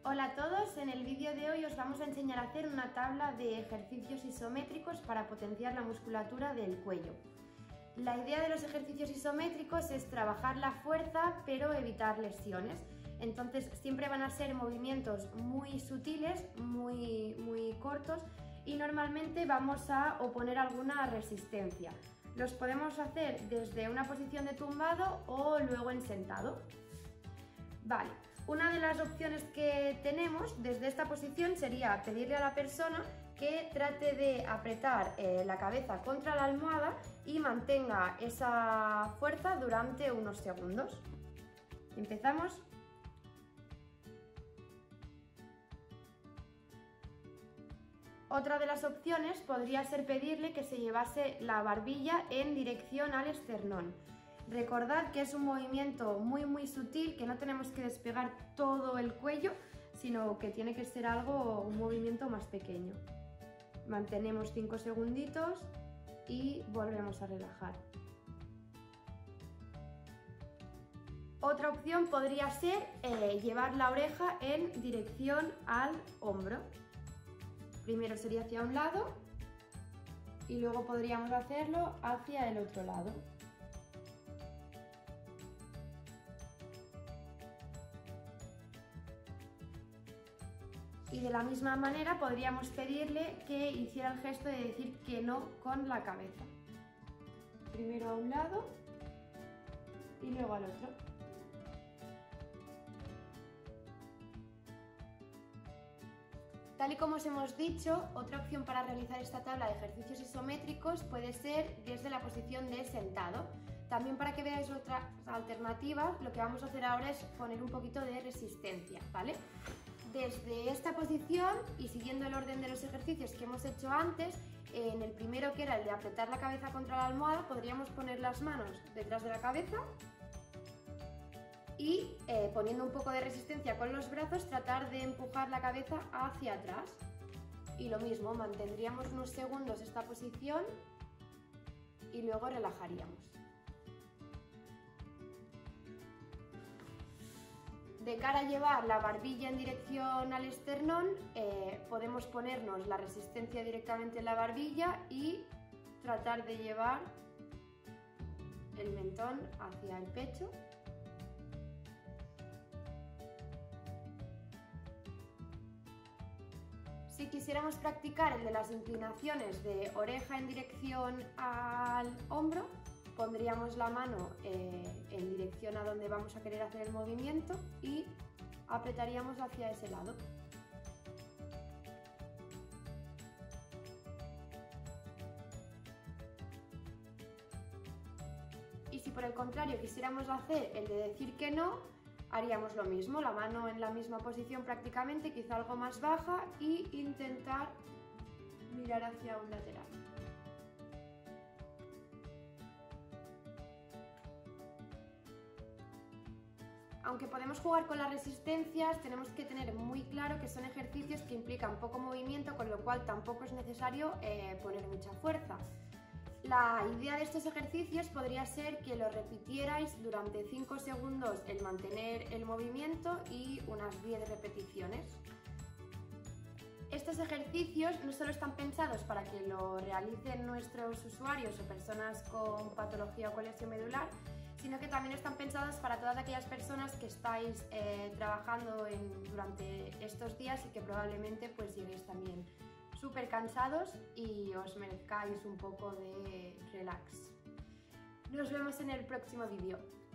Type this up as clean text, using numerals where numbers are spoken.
Hola a todos, en el vídeo de hoy os vamos a enseñar a hacer una tabla de ejercicios isométricos para potenciar la musculatura del cuello. La idea de los ejercicios isométricos es trabajar la fuerza pero evitar lesiones. Entonces siempre van a ser movimientos muy sutiles, muy cortos y normalmente vamos a oponer alguna resistencia. Los podemos hacer desde una posición de tumbado o luego en sentado. Vale, una de las opciones que tenemos desde esta posición sería pedirle a la persona que trate de apretar la cabeza contra la almohada y mantenga esa fuerza durante unos segundos. Empezamos. Otra de las opciones podría ser pedirle que se llevase la barbilla en dirección al esternón. Recordad que es un movimiento muy sutil, que no tenemos que despegar todo el cuello, sino que tiene que ser un movimiento más pequeño. Mantenemos 5 segunditos y volvemos a relajar. Otra opción podría ser llevar la oreja en dirección al hombro. Primero sería hacia un lado y luego podríamos hacerlo hacia el otro lado. Y de la misma manera podríamos pedirle que hiciera el gesto de decir que no con la cabeza. Primero a un lado y luego al otro. Tal y como os hemos dicho, otra opción para realizar esta tabla de ejercicios isométricos puede ser desde la posición de sentado. También, para que veáis otras alternativas, lo que vamos a hacer ahora es poner un poquito de resistencia, ¿vale? Desde esta posición y siguiendo el orden de los ejercicios que hemos hecho antes, en el primero, que era el de apretar la cabeza contra la almohada, podríamos poner las manos detrás de la cabeza y poniendo un poco de resistencia con los brazos, tratar de empujar la cabeza hacia atrás. Y lo mismo, mantendríamos unos segundos esta posición y luego relajaríamos. De cara a llevar la barbilla en dirección al esternón, podemos ponernos la resistencia directamente en la barbilla y tratar de llevar el mentón hacia el pecho. Si quisiéramos practicar el de las inclinaciones de oreja en dirección al hombro, pondríamos la mano en dirección a donde vamos a querer hacer el movimiento y apretaríamos hacia ese lado. Y si por el contrario quisiéramos hacer el de decir que no, haríamos lo mismo, la mano en la misma posición prácticamente, quizá algo más baja, y intentar mirar hacia un lateral. Aunque podemos jugar con las resistencias, tenemos que tener muy claro que son ejercicios que implican poco movimiento, con lo cual tampoco es necesario poner mucha fuerza. La idea de estos ejercicios podría ser que lo repitierais durante 5 segundos el mantener el movimiento y unas 10 repeticiones. Estos ejercicios no solo están pensados para que lo realicen nuestros usuarios o personas con patología o con lesión medular, sino que también están pensados para todas aquellas personas que estáis trabajando durante estos días y que probablemente pues lleguéis también súper cansados y os merezcáis un poco de relax. Nos vemos en el próximo vídeo.